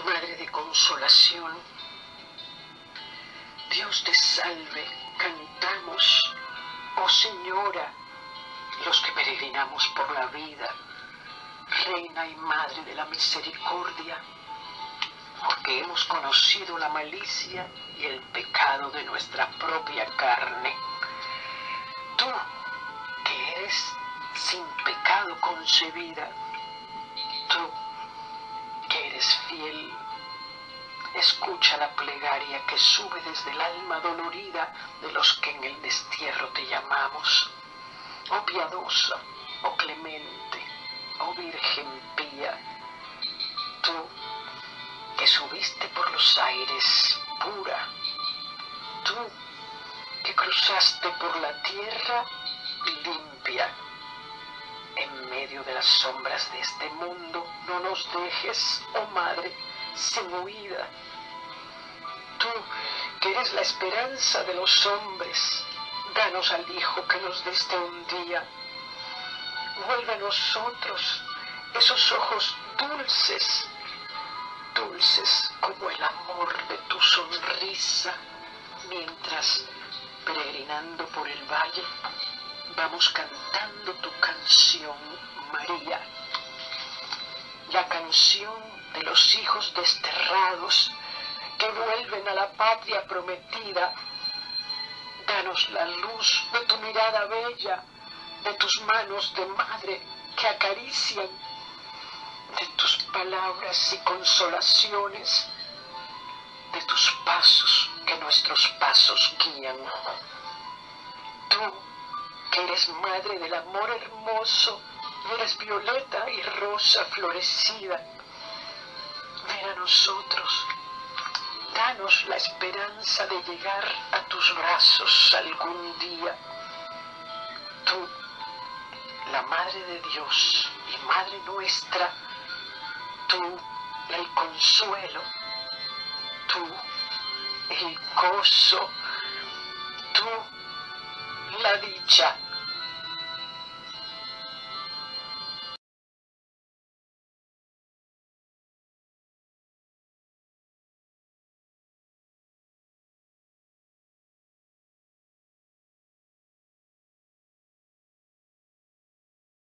Madre de consolación, Dios te salve, cantamos, oh Señora, los que peregrinamos por la vida, Reina y Madre de la misericordia, porque hemos conocido la malicia y el pecado de nuestra propia carne. Tú, que eres sin pecado concebida, tú, que eres fiel, escucha la plegaria que sube desde el alma dolorida de los que en el destierro te llamamos. Oh piadosa, oh clemente, oh Virgen pía, tú que subiste por los aires pura, tú que cruzaste por la tierra limpia, en medio de las sombras de este mundo, no nos dejes, oh Madre, sin huida. Tú, que eres la esperanza de los hombres, danos al Hijo que nos diste un día. Vuelve a nosotros esos ojos dulces, dulces como el amor de tu sonrisa, mientras, peregrinando por el valle, vamos cantando tu canción, María, la canción de los hijos desterrados que vuelven a la patria prometida. Danos la luz de tu mirada bella, de tus manos de madre que acarician, de tus palabras y consolaciones, de tus pasos que nuestros pasos guían. Tú, que eres madre del amor hermoso, y eres violeta y rosa florecida, ven a nosotros, danos la esperanza de llegar a tus brazos algún día. Tú, la Madre de Dios y Madre nuestra, tú, el consuelo, tú, el gozo, tú, la dicha.